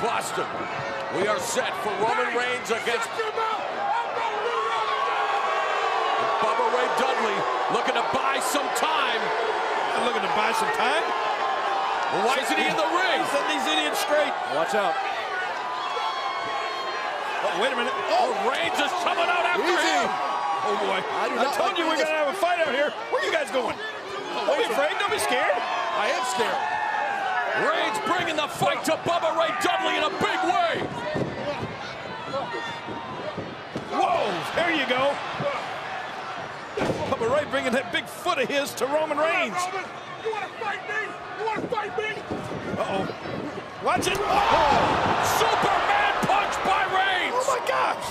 Boston. We are set for Roman Reigns against Bubba Ray Dudley, looking to buy some time. Looking to buy some time? Well, why isn't he in the ring? Set these idiots straight. Watch out. Oh, wait a minute. Oh, Reigns is coming out after him. Oh, boy. I told you we're going to have a fight out here. Where are you guys going? Don't be afraid. Don't be scared. I am scared. Reigns bringing the fight to Bubba Ray Dudley in a big way. Whoa, there you go. Bubba Ray bringing that big foot of his to Roman Reigns. Roman, you want to fight me? You want to fight me? Uh-oh. Watch it. Oh. Superman punch by Reigns. Oh, my gosh.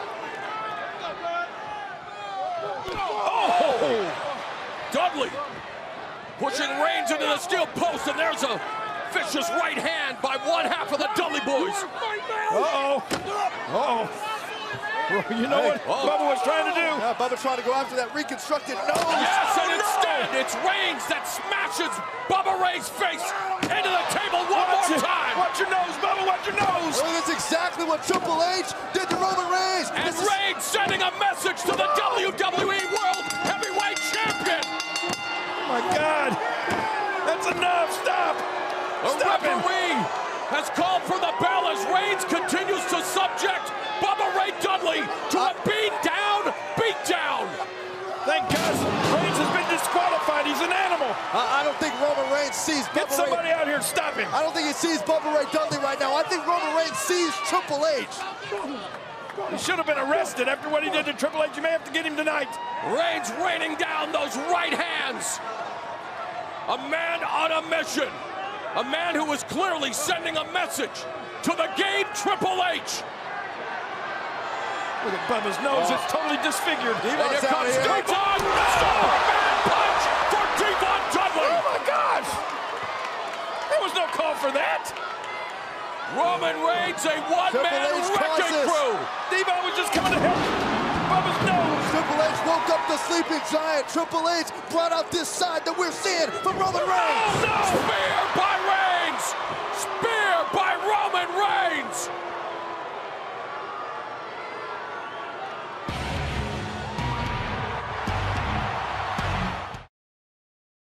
Oh. Dudley pushing Reigns into the steel post, and there's a vicious right hand by one half of the Dudley boys. Uh-oh. Uh-oh. You know what Bubba was trying to do? Yeah, Bubba's trying to go after that reconstructed nose. Yes, and instead, it's Reigns that smashes Bubba Ray's face into the table one more time. Watch your nose, Bubba, watch your nose. Well, that's exactly what Triple H did to Roman Reigns. And Reigns sending a message to the WWE World Heavyweight Champion. Oh, my God. That's enough. Stop. Stop him. Referee has called for the bell as Reigns continues to subject Bubba Ray Dudley to a beat down. Thank God Reigns has been disqualified. He's an animal. I don't think Roman Reigns sees Get Bubba somebody Ray. out here and stop him. I don't think he sees Bubba Ray Dudley right now. I think Roman Reigns sees Triple H. He should have been arrested after what he did to Triple H. You may have to get him tonight. Reigns raining down those right hands. A man on a mission. A man who was clearly sending a message to the game Triple H. Look at Bubba's nose. It's totally disfigured. And here comes Devon. Superman punch for Devon Dudley. Oh, my gosh. There was no call for that. Roman Reigns, a one-man wrecking crew. Devon was just coming to help Bubba's nose. Triple H woke up the sleeping giant. Triple H brought out this side that we're seeing from Roman Reigns. Oh, no! Spear by Reigns.